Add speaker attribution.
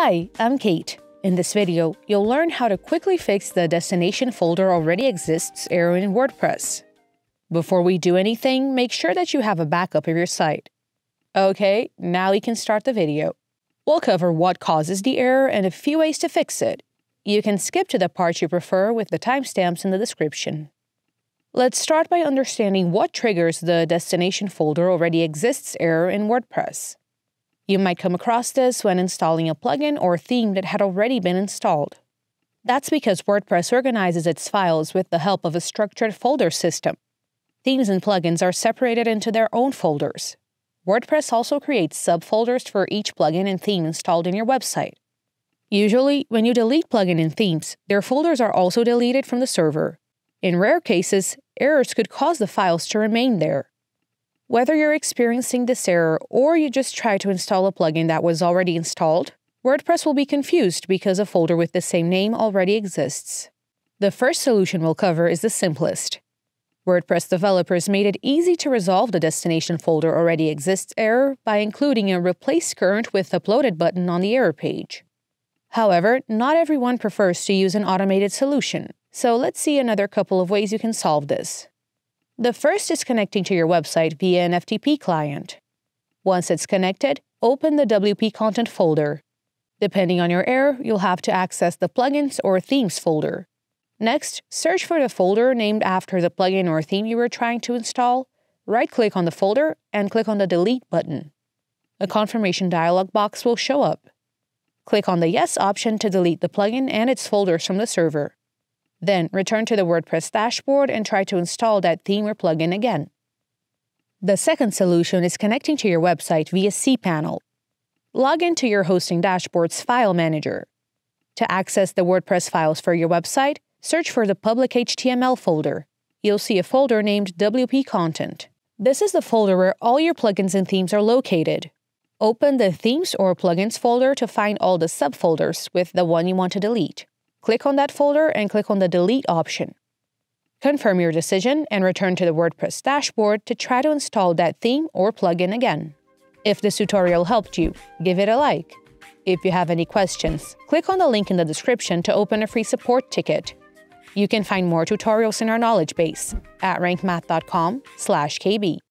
Speaker 1: Hi, I'm Kate. In this video, you'll learn how to quickly fix the destination folder already exists error in WordPress. Before we do anything, make sure that you have a backup of your site. Okay, now we can start the video. We'll cover what causes the error and a few ways to fix it. You can skip to the part you prefer with the timestamps in the description. Let's start by understanding what triggers the destination folder already exists error in WordPress. You might come across this when installing a plugin or theme that had already been installed. That's because WordPress organizes its files with the help of a structured folder system. Themes and plugins are separated into their own folders. WordPress also creates subfolders for each plugin and theme installed in your website. Usually, when you delete plugin and themes, their folders are also deleted from the server. In rare cases, errors could cause the files to remain there. Whether you're experiencing this error or you just try to install a plugin that was already installed, WordPress will be confused because a folder with the same name already exists. The first solution we'll cover is the simplest. WordPress developers made it easy to resolve the destination folder already exists error by including a Replace Current with Uploaded button on the error page. However, not everyone prefers to use an automated solution, so let's see another couple of ways you can solve this. The first is connecting to your website via an FTP client. Once it's connected, open the WP content folder. Depending on your error, you'll have to access the Plugins or Themes folder. Next, search for the folder named after the plugin or theme you were trying to install, right-click on the folder, and click on the Delete button. A confirmation dialog box will show up. Click on the Yes option to delete the plugin and its folders from the server. Then, return to the WordPress dashboard and try to install that theme or plugin again. The second solution is connecting to your website via cPanel. Log into your hosting dashboard's file manager. To access the WordPress files for your website, search for the public HTML folder. You'll see a folder named WP Content. This is the folder where all your plugins and themes are located. Open the Themes or Plugins folder to find all the subfolders with the one you want to delete. Click on that folder and click on the Delete option. Confirm your decision and return to the WordPress dashboard to try to install that theme or plugin again. If this tutorial helped you, give it a like. If you have any questions, click on the link in the description to open a free support ticket. You can find more tutorials in our knowledge base at rankmath.com/kb.